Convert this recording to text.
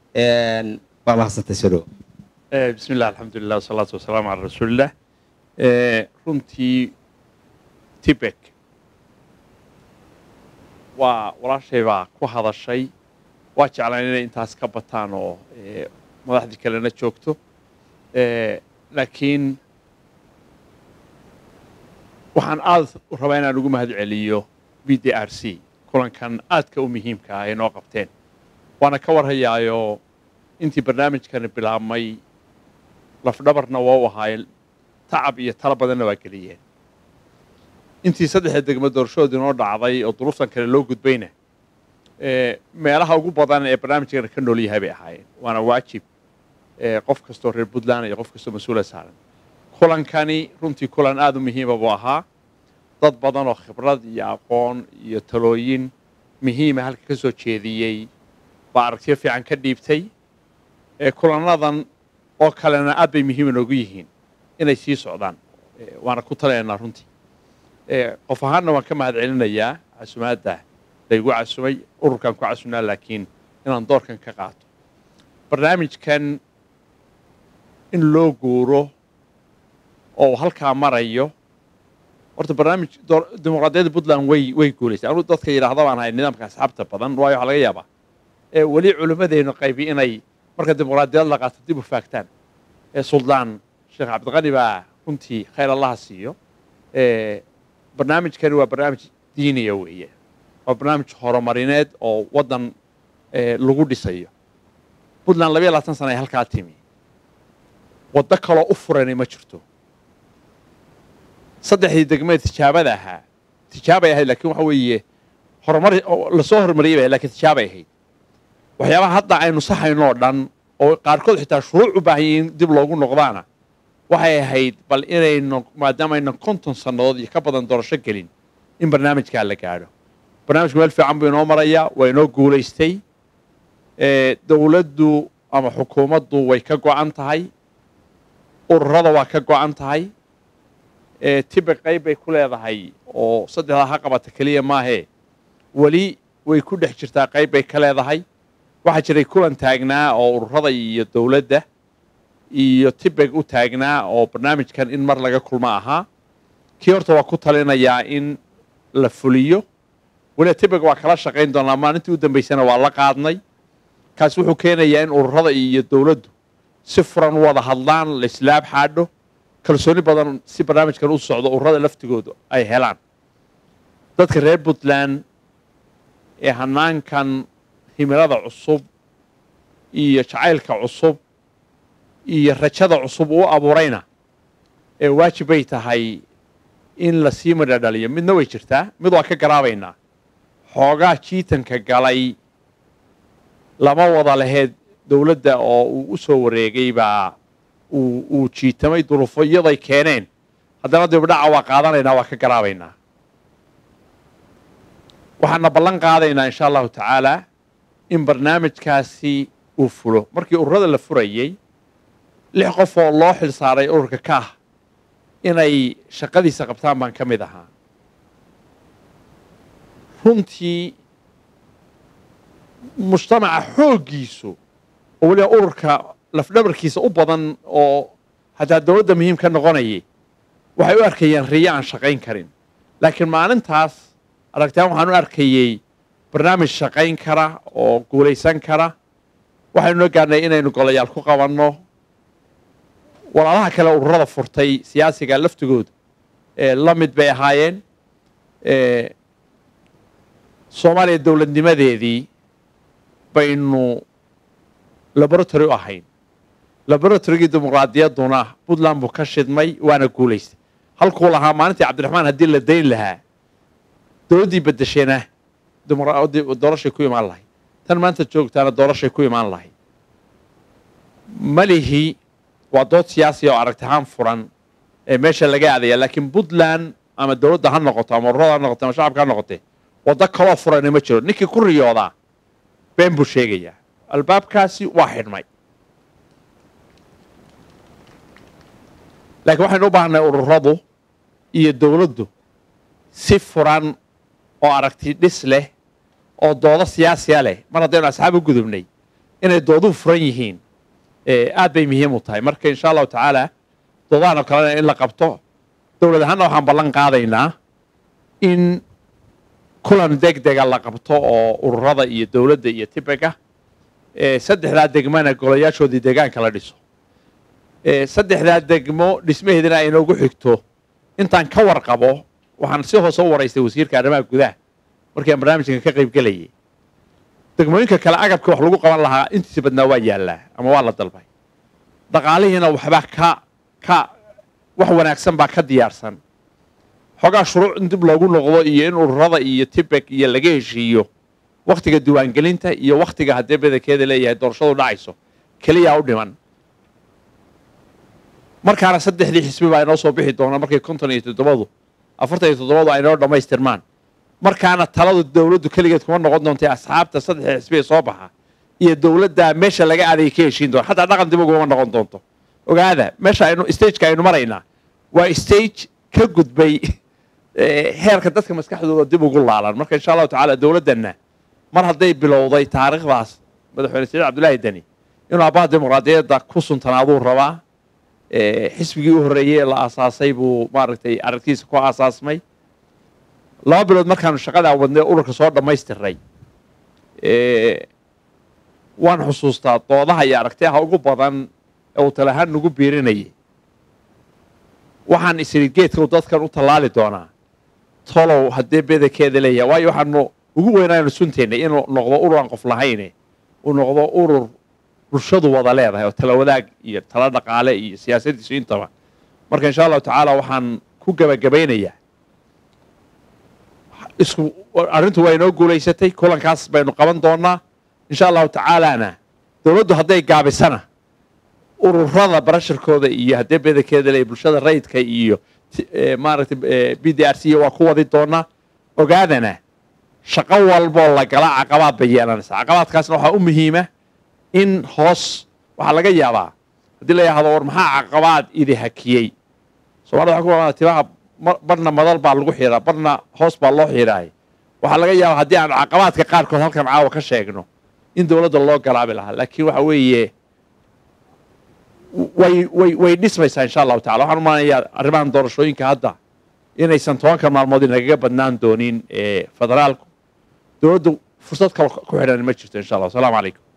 waa mahadsantahay soo بسم الله الحمد لله والصلاة والسلام على رسول الله runtii tibek waa walaashay baa ku hadashay waa jeclaan inay intaas ka bataan oo madaxdii kalena joogto laakiin waxaan aad u rabaa inaan ugu mahad celiyo BDRC kulankan aadka u muhiimka ah ay noo qabteen waana ka warhayaayo intii barnaamijkan bilaabmay lafdhabarna waa u ahaayeen tacab iyo talo badanna waa geliyeen intii saddexda degmo doorashadoodii noo dhacday oo duruuftan kale loo gudbayna meelaha ugu badan ee barnaamijkan ka nool yahay bay ahaayeen waana waajib qof kastoo reer Puntland iyo qof kastoo mas'uul saaran kulankani runtii kulan aad u muhiim ah buu ahaa dad badan oo khibrad iyo aqoon iyo talooyin muhiim ah halka ka soo jeediyay baa aragtiyo fiican ka dhiibtay kulanadan oo kalena aad bay muhiim ugu yihiin inay sii socdaan waana ku taleynaa runtii qof ahaanna waan ka mahad celinayaa casumaadda laygu casumay ururkan ku casumnaa laakiin inaan doorkan ka qaato barnaamijkan in loo guuro oo halkaa marayo horta barnaamij dimuqraadiyadda Puntland way guulaysay anu dadka yiraahdo baan ahay nidaamka asxaabta badan waayo waxa laga yaabaa wali culimadeenu qaybi inay marka dimuqraadiyad la qaato dib u faagtaan suldaan sheekh cabdiqani baa runtii khayr allah siiyo barnaamijkani waa barnaamij diiniya weeye waa barnaamij horumarineed oo waddan lagu dhisayo Puntland 22 sano ay halkaa timi waddo kaloo u furanay ma jirto saddexdii degmada tijaabada ahaa tijaabay ahayd laakiin waxa weeye horumar la soo horumariyay laakiin tijaabay ahayd waxyaabaha hadda aynu saxayno dhan oo qaarkood xitaa shuruuc u baahan yihiin dib loogu noqdaana waxay ahayd bal inaynu maadaama aynan 50 sannadood iyo ka badan doorasho gelin in barnaamijkaa la gaadho barnaamijku meel fiican buu inoo marayaa waa inoo guulaystay dowladdu ama xukuumaddu way ka go'an tahay ururada waa ka go'an tahay tibek qayb bay ku leedahay oo saddexda ha qabata kaliya maahee weli way ku dhex jirtaa qayb bay ka leedahay waxaa jiray kulan taagnaa oo ururada iyo dowladda iyo tibek u taagnaa oo barnaamijkan in mar laga kulma ahaa kii horta waa ku talinayaa in la fuliyo weli tibek waa kala shaqayn doonaa maalintii u dambaysana waa la qaadnay kaas wuxuu keenayaa in ururada iyo dowladdu si furan u wada hadlaan la islaab xaadho kalsooni badan si barnaamijkan u socdo ururada laftigoodu ay helaan dadka reer Puntland ee hanaankan himilada cusub iyo jacaylka cusub iyo rajada cusub uu abuurayna waajib bay tahay in la sii madhaliyo midna way jirtaa mid waa ka garaabaynaa xoogaa jiitanka galay lama wada laheed dowladda oo uu u soo wareegay baa uu jiitamay duruufo iyaday keeneen haddana dibdhaca waa qaadanaynaa waa ka garaabaynaa waxaana ballan qaadaynaa insha allahu tacaala in barnaamijkaasi uu fulo markii ururada la furayey 6 qof oo loo xil saaray ururka ka ah inay shaqadiisa qabtaan baan ka mid ahaa runtii mujtamaca xooggiisu oo weliba ururka lafdhabarkiisa u badan oo hataa dowladda muhiim ka noqonayay waxay u arkayeen riyo aan shaqayn karin laakiin maalintaas aragtaan waxaan u arkayey barnaamij shaqayn kara oo guulaysan kara waxaynu gaarnay inaynu golayaal ku qabanno walaalaha kale ururada furtay siyaasiga laftigooda la mid bay ahaayeen Soomaaliya dowladnimadeedii baynu laboratory u ahayn laboratorygii dimuqraadiyadduna Puntland buu ka shidmay waana guulaystay halkuu lahaa maalintii cabdiraxmaan haddii la dayn lahaa dowladdii bedesheena doorashay ku imaan lahayd tan maanta joogtaana doorashay ku imaan lahayd malihi waa dood siyaasi oo aragtihaan furan ee meesha laga aadaya laakiin Puntland ama dowladda ha noqoto ama ururada ha noqoto ama shacabka ha noqotee waddo kaloo furan ma jiro ninkii ku riyoodaa been buu sheegayaa albaabkaasi waa xidhmay laakiin waxaynu u baahnay ururadu iyo dowladdu si furan oo aragti dhis leh oo doodo siyaasiya leh mar haddaynu asxaab u gudubnay inay dooduhu furan yihiin aad bay muhiim u tahay marka insha allahu tacaala doodahan oo kalena in la qabto dowlad ahaanna waxaan ballan qaadaynaa in kulan degdega la qabto oo ururada iyo dowladda iyo tibega saddexdaa degmana golayaashoodii deegaanka la dhiso saddexdaa degmo dhismaheedina ay inoogu xigto intaan ka warqabo waxaan si hoose u waraystay wasiirka arrimaha gudaha markii aan barnaamijkan ka qayb gelayay degmooyinka kale agabka wax lagu qaban lahaa intiisa badnaa waa yaallaa ama waa la dalbay dhaqaalihiina waxbaa wax wanaagsan baa ka diyaarsan xogaa shuruuc in dib loogu noqdo iyo in ururada iyo tibek iyo laga heshiiyo wakhtiga diiwaangelinta iyo wakhtiga haddee badankeeda leeyahay doorashadu dhacayso keliyaa u dhiman markaana saddexdii xisbi baa inoo soo bixi doona markay 47 ay inoo dhammaystirmaan markaana taladu dowladdu keligeed kuma noqon doontay asxaabta saddexda xisbi ee soo baxa iyo dowladda meesha laga aaday ka heshiin doona xataa dhaqan dib uguma noqon doonto ogaada meesha stageka aynu maraynaa waa stage ka gudbay heerka dadka maskaxdooda dib ugu laalan marka insha allahu tacaala dowladdanna mar hadday bilowday taariikhdaas madaxweyne saciid cabdullaahi deni inuu aabbaha dimuqraadiyadda ku suntanaaduu rabaa xisbigii u horreeyey ee la aasaasay buu maaragtay aragtiisa ku aasaasmay 2 bilood markaanu shaqadaa wadnay ururka soo dhammaystiray waan xusuustaa doodaha iyo aragtiyaha ugu badan ee uu talahaan nagu biirinayay waxaan isiri geedka dadkan u tallaali doonaa tolow haddee bedankeeda leeyahay waayo waxaanu ugu weynaaynu suntaynay inuu noqdo urur aan qof lahayne uu noqdo urur bulshadu wada leedahay oo tala wadaag iyo tala dhaqaale iyo siyaasaddiisu intaba marka insha allahu tacaala waxaan ku gebagabaynayaa arrintu waa inoo guulaysatay kulankaas baynu qaban doonaa insha allahu tacaalana dowladdu hadday gaabisana ururada barasharkooda iyo haddee bedankeeda le bulshada rayidka iyo maaragtay BDRC waa ku wadi doonaa ogaadana shaqo walboo la gala caqabaad bay yeelanaysaa caqabaadkaasna waxaa u muhiima in hoos waxaa laga yaabaa haddii la yidhahdo war maxaa caqabaad idi hakiyey soomaalida waxa ku wada timaha barna madal baa lagu xiraa barna hoos baa loo xiraay waxaa laga yaabaa haddii aan caqabaadka qaarkood halkan caawa ka sheegno in dowladda loo galaabi lahaa laakiin waxa weeye way dhismaysaa insha allahu tacala waxaan u malanayaa arrimahan doorashooyinka hadda inaysan 10 maalmood inagaga badnaan doonin federaalku dowladdu fursad kale ku xidhan ma jirto insha allah asalaamu calaykum